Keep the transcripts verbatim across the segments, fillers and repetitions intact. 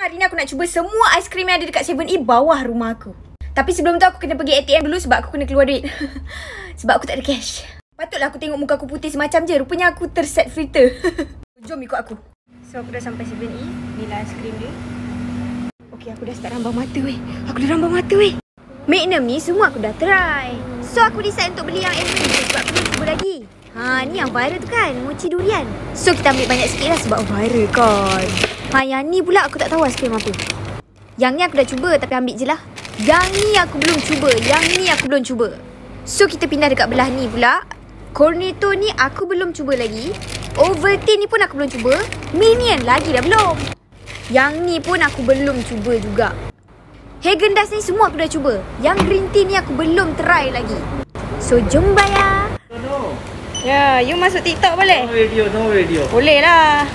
hari ni aku nak cuba semua aiskrim yang ada dekat seven E bawah rumah aku. Tapi sebelum tu aku kena pergi A T M dulu sebab aku kena keluar duit. Sebab aku tak ada cash. Patutlah aku tengok muka aku putih semacam je. Rupanya aku terset filter. Jom ikut aku. So aku dah sampai seven E. Inilah aiskrim dia. Okay, aku dah start rambang mata weh. Aku dah rambang mata weh. Magnum ni semua aku dah try. So aku decide untuk beli yang Elman sebab aku belum cuba lagi. Ha, ni yang viral tu kan, mochi durian. So kita ambil banyak sikit lah sebab viral kan. Ha, yang ni pula aku tak tahu aiskrim apa. Yang ni aku dah cuba tapi ambil je lah. Yang ni aku belum cuba, yang ni aku belum cuba. So kita pindah dekat belah ni pula. Cornetto ni aku belum cuba lagi. Ovaltine ni pun aku belum cuba. Minion lagi dah belum. Yang ni pun aku belum cuba juga. Häagen-Dazs ni semua aku dah cuba. Yang green tea ni aku belum try lagi. So jom bayar. No. Ya, you masuk TikTok boleh? No video, no video. Boleh lah.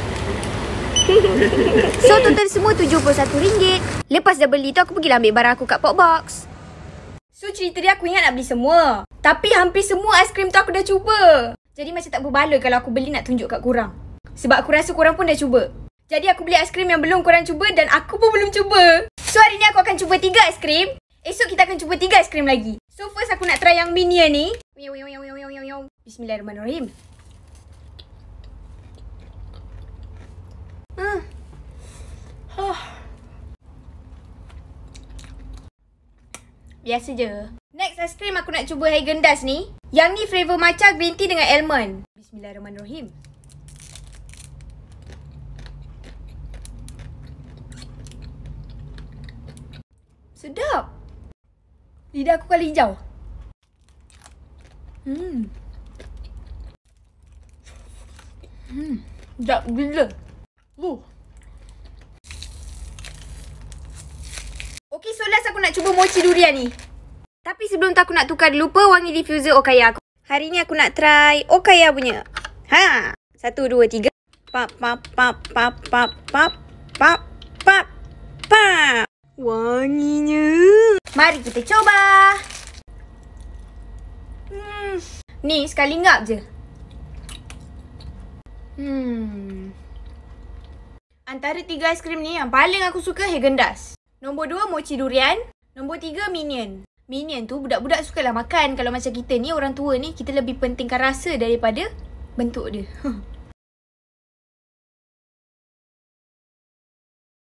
So total semua tujuh puluh satu ringgit. Lepas dah beli tu aku pergilah ambil barang aku kat Popbox. So cerita dia aku ingat nak beli semua. Tapi hampir semua aiskrim tu aku dah cuba. Jadi macam tak berbala kalau aku beli nak tunjuk kat korang. Sebab aku rasa korang pun dah cuba. Jadi aku beli aiskrim yang belum korang cuba dan aku pun belum cuba. So hari ni aku akan cuba tiga aiskrim. Esok kita akan cuba tiga aiskrim lagi. So first aku nak try yang Minion ni. Bismillahirrahmanirrahim. Hmm. Huh. Biasa je. Next aiskrim aku nak cuba Häagen-Dazs ni. Yang ni flavor matcha, green tea dengan almond. Bismillahirrahmanirrahim. Sedap. Lidah aku kali hijau. Hmm. Hmm. Sedap gila. Uh. Okay, so last aku nak cuba mochi durian ni. Tapi sebelum tu aku nak tukar dulu pewangi diffuser Okaya aku. Hari ni aku nak try Okaya punya. Ha. Satu, dua, tiga. Pap, pap, pap, pap, pap, pap, pap, pap, pap. Wanginya. Mari kita coba. Hmm. Ni sekali ngap je. Hmm. Antara tiga aiskrim ni yang paling aku suka Häagen-Dazs. Nombor dua mochi durian. Nombor tiga Minion. Minion tu budak-budak sukalah makan. Kalau macam kita ni orang tua ni kita lebih pentingkan rasa daripada bentuk dia.